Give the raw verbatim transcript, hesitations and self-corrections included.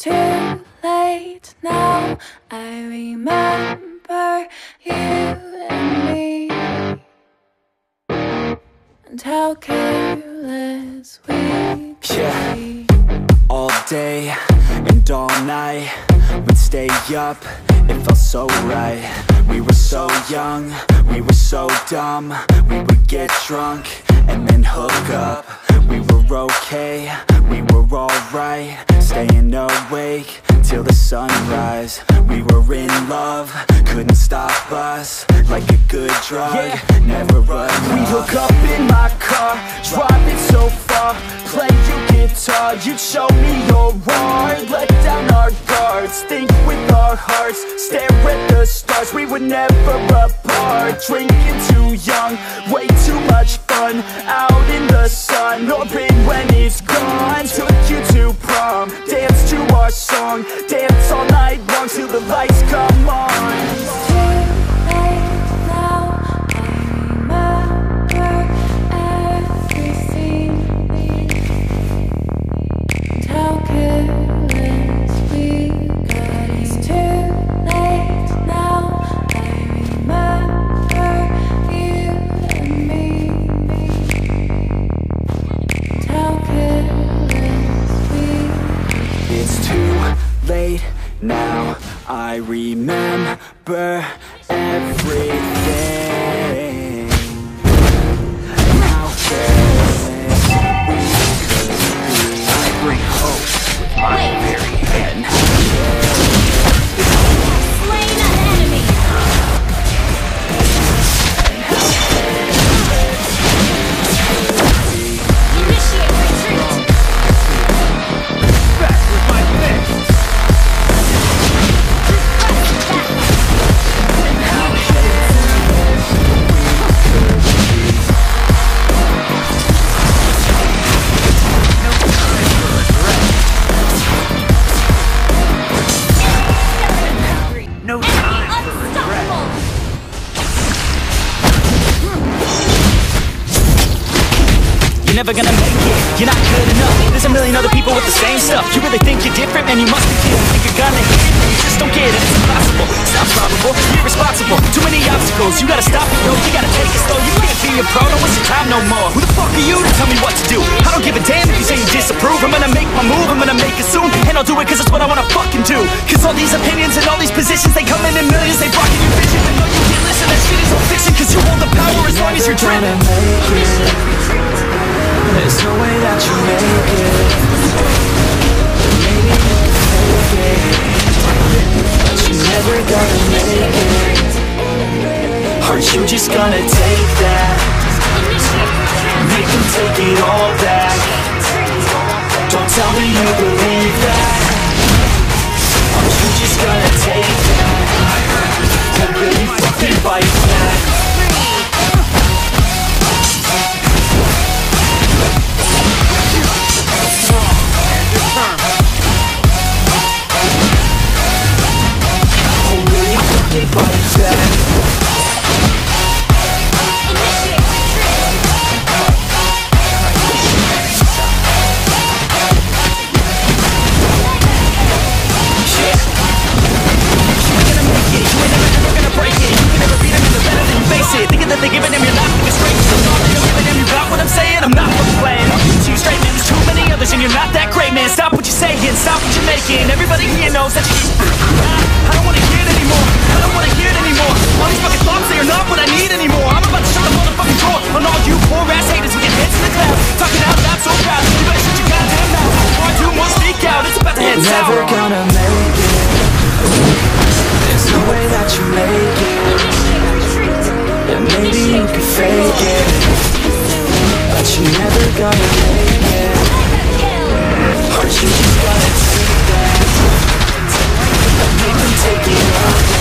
too late now. I remember you and me, and how careless we could Yeah. be. All day and all night, we'd stay up, it felt so right. We were so young, we were so dumb. We would get drunk and then hook up. We were okay, we were alright, staying awake till the sunrise. We were in love, couldn't stop us, like a good drug, yeah. Never enough. We hook up in my car, driving so far, play your guitar, you'd show me your art. Let down our guards, think with our hearts, stare at the stars. We were never apart, drinking too young, way too much fun, out in the sun, orbit when it's gone. Took you to prom, dance to our song, dance all night long till the lights come on. Late now, I remember everything. How careless we could be. I bring hope with my very hand. Slain an enemy. Initiate retreat. Back with my fist. No time for regret. You're never gonna make it, you're not good enough. There's a million other people with the same stuff. You really think you're different? Man, you must be kidding. Think you're gonna hit it? You just don't get it, it's impossible. It's not probable, you're irresponsible. Too many obstacles, you gotta stop it, bro. You gotta take it slow, you can't be a pro. Don't waste your time no more. Who the fuck are you to tell me what to do? I don't give a damn if you say you disapprove. I'm gonna make my move, I'm gonna make it soon. And I'll do it cause it's what I wanna fucking do. Cause all these opinions and all these positions, they come in in millions. They blocking your vision, and no, you can't listen. That shit is all fiction. Cause you hold the power as long as you're dreaming. There's no way that you make it. Maybe you can fake it, but you're never gonna make it. Aren't you just gonna take that? Make them take it all back. Don't tell me you believe that. Aren't you just gonna take that? And really fucking fight back. Everybody here knows that you I don't wanna hear it anymore. I don't wanna hear it anymore. All these fucking thoughts, they are not what I need anymore. I'm about to shut the motherfucking door on all you poor ass haters with your heads in the clouds. Talking out loud so proud. You better shut your goddamn mouth. Before I do more, speak out. It's about to head You're sour. never gonna make it. There's no way that you make it. And maybe you can fake it, but you're never gonna make it. Aren't you just gonna take that? Make them take it all.